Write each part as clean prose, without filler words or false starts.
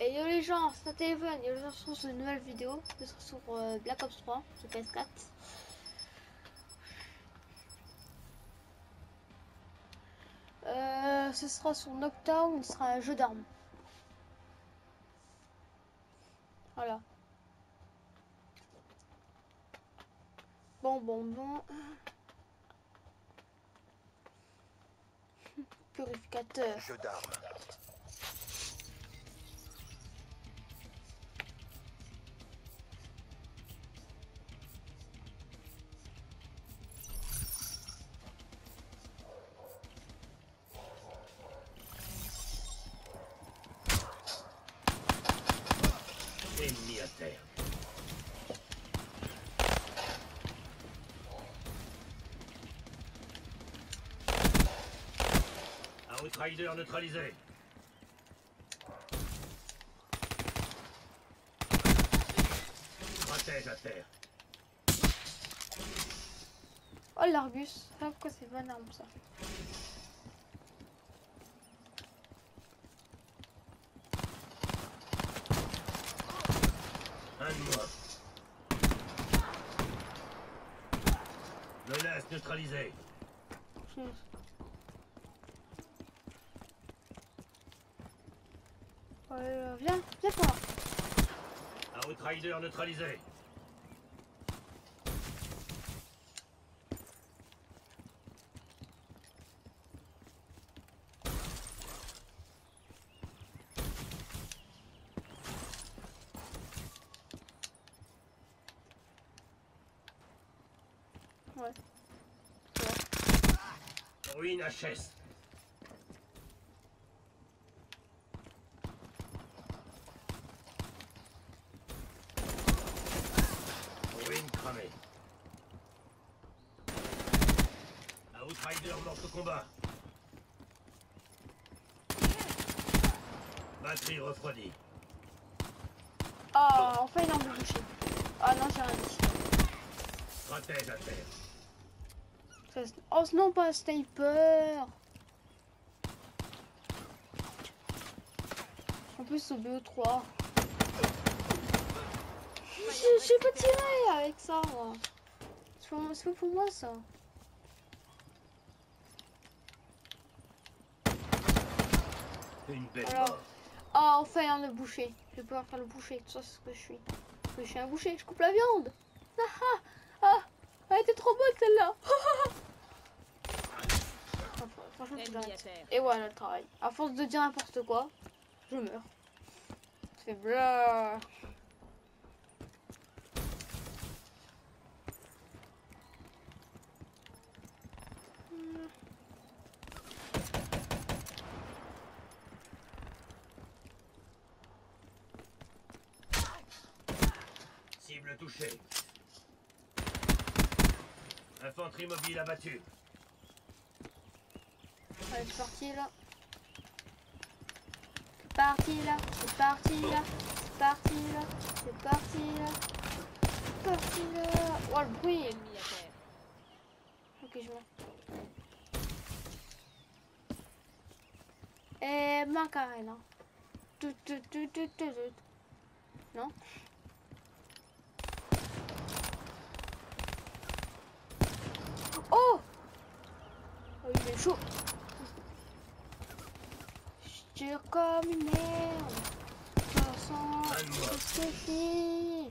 Et yo les gens, c'est un téléphone, et les gens sont sur une nouvelle vidéo, ce sera sur Black Ops 3, sur PS4. Ce sera sur Knockdown, ce sera un jeu d'armes. Voilà. Bon. Purificateur. Jeu d'armes. Ennemi à terre. Outrider neutralisé. Stratège à terre. Oh l'Argus, je sais pas pourquoi c'est bonne arme ça. Un de moi. Menace neutralisée. Viens quoi. Outrider neutralisé. Ouais. Ruine HS. Ruine cramée. Outrider mort au combat. Batterie refroidie. Ah, enfin une arme de boucher. Ah non, j'ai rien dit. Stratège à terre. Oh non, pas un sniper. En plus au BO3. Je sais pas tirer avec ça moi. C'est pas pour moi ça. Une belle Alors. mort. Ah, enfin un le boucher. Je vais pouvoir faire le boucher, tout ça c'est ce que je suis. Parce que je suis un boucher, je coupe la viande. Elle était trop bonne celle-là. Franchement, faut que j'arrête. Et voilà le travail. À force de dire n'importe quoi, je meurs. C'est blah. Cible touchée. Infanterie mobile abattue. Allez, c'est parti là. C'est parti là. C'est parti là. C'est parti là. C'est parti là. C'est parti là. Oh le bruit. Ennemi à terre. Ok, je meurs. Et Macarena. Tout. Non. Oh! Oh, il est chaud. Je tire comme une merde. Je sens c'est fini.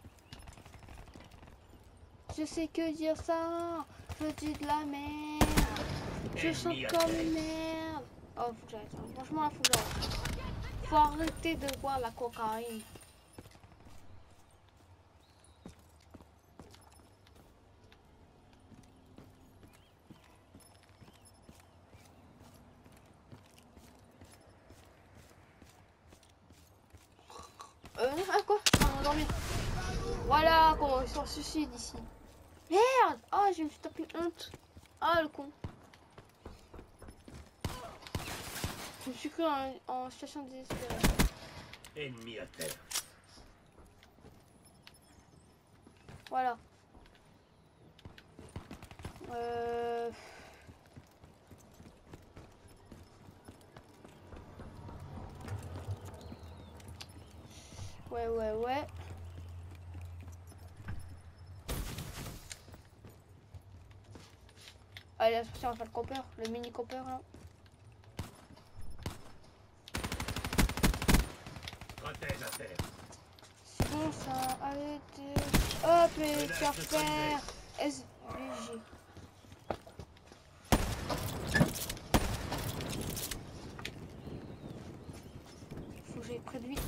Je sais que dire ça. Je dis de la merde. Je sens comme une merde. Oh, faut que j'arrête. Franchement, là, faut que j'arrête. Faut arrêter de boire la cocaïne. Ah quoi? Je vais m'endormir. Voilà comment ils s'en suicide ici. Merde! Ah, je me suis tapé honte. Ah, le con. Je me suis cru en situation désespérée. Ennemi à terre. Voilà. Ouais, ouais, ouais. Allez, attention, on va faire le copper, le mini copper là. Protège à terre. C'est bon ça, allez, hop, les faire SVG. Faut que j'aille près de lui.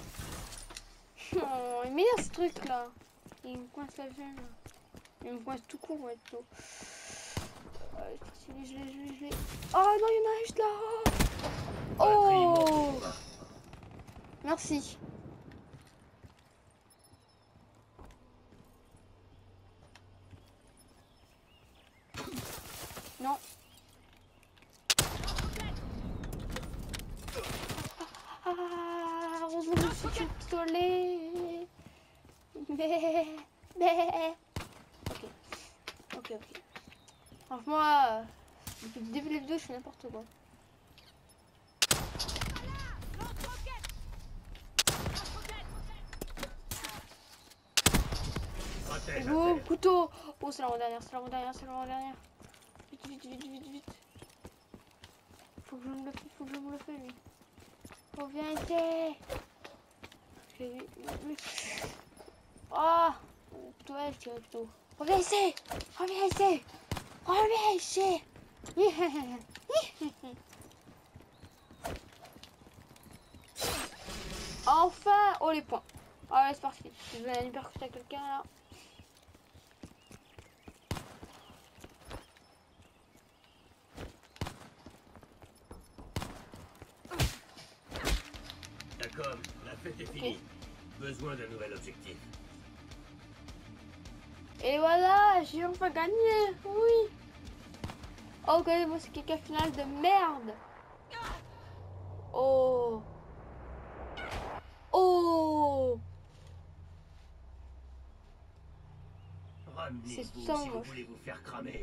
Oh, il m'énerve ce truc là. Il me coince la veine là. Il me coince tout court, ouais, tout. Je l'ai. Oh non, il y en a un juste là. Oh, merci. Non. Ah, heureusement que je suis pistolet. Mais. Ok. Franchement, depuis le début de la vidéo, je fais n'importe quoi. Oh, couteau. Oh, c'est l'avant-dernière. Vite. Faut que je me le fasse, lui. Oh, viens ici. Oh, toi, je tire tout. Reviens ici. Enfin. Oh, les points. Ah ouais, c'est parti. Je vais aller percuter à quelqu'un là. D'accord, la fête est finie. Besoin d'un nouvel objectif. Et voilà, j'ai enfin gagné. Oui. Oh, regardez-moi, c'est quelqu'un final de merde. Oh. Ramenez-vous ça, si vous moche. voulez vous faire cramer.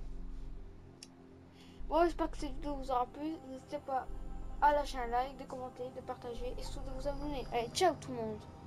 Bon, j'espère que cette vidéo vous aura plu. N'hésitez pas à lâcher un like, de commenter, de partager et surtout de vous abonner. Allez, ciao tout le monde.